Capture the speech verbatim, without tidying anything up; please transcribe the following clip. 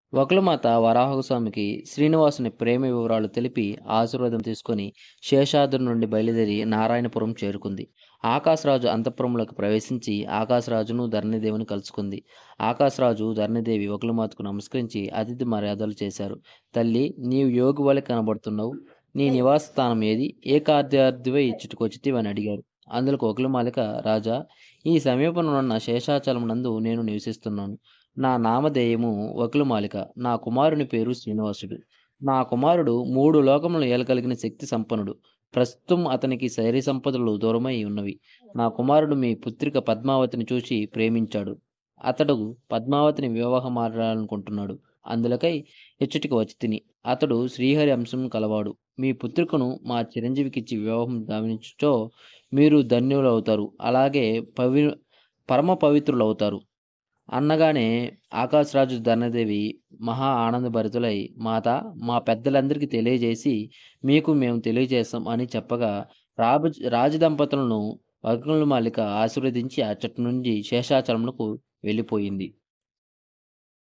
వకులమాత వరాహస్వామికి శ్రీనివాసుని ప్రేమ వివరాలు తెలిపి ఆశీర్వాదం తీసుకొని శేషాద్రి నుండి బయలుదేరి నారాయణపురం చేరుకుంది. ఆకాశరాజు అంతఃపురంలోకి ప్రవేశించి ఆకాశరాజును ధరణిదేవిని కలుసుకుంది. ఆకాశరాజు ధరణిదేవి వకులమాతకు నమస్కరించి అతిథి మర్యాదలు చేశారు. తల్లి, నీవు యోగి వలె కనబడుతున్నావు. నీ నివాస స్థానం ఏది? ఏ కార్యార్థివై ఇచ్చుటకొచ్చితివి అని అడిగారు. అందులకు వకులమాలిక, రాజా, ఈ సమీపంలోనున్న శేషాచలం నందు నేను నివసిస్తున్నాను. నా నామధేయము వకులమాలిక. నా కుమారుని పేరు శ్రీనివాసుడు. నా కుమారుడు మూడు లోకములను ఏలగలిగిన శక్తి సంపన్నుడు. ప్రస్తుతం అతనికి శరీర సంపదలు దూరమై ఉన్నవి. నా కుమారుడు మీ పుత్రిక పద్మావతిని చూసి ప్రేమించాడు. అతడు పద్మావతిని వివాహమాడాలనుకుంటున్నాడు. అందులకై ఇచ్చటికి వచ్చి తిని. అతడు శ్రీహరి అంశం కలవాడు. మీ పుత్రికను మా చిరంజీవికిచ్చి వివాహం గావించుచో మీరు ధన్యులవుతారు. అలాగే పవి పరమ పవిత్రులవుతారు అన్నగానే ఆకాశరాజు ధరణిదేవి మహా ఆనందభరితులై, మాత, మా పెద్దలందరికీ తెలియజేసి మీకు మేము తెలియజేస్తాం అని చెప్పగా రాబు రాజదంపతులను వకులమాలిక ఆశీర్వదించి అచ్చటి నుండి శేషాచలమునకు వెళ్ళిపోయింది.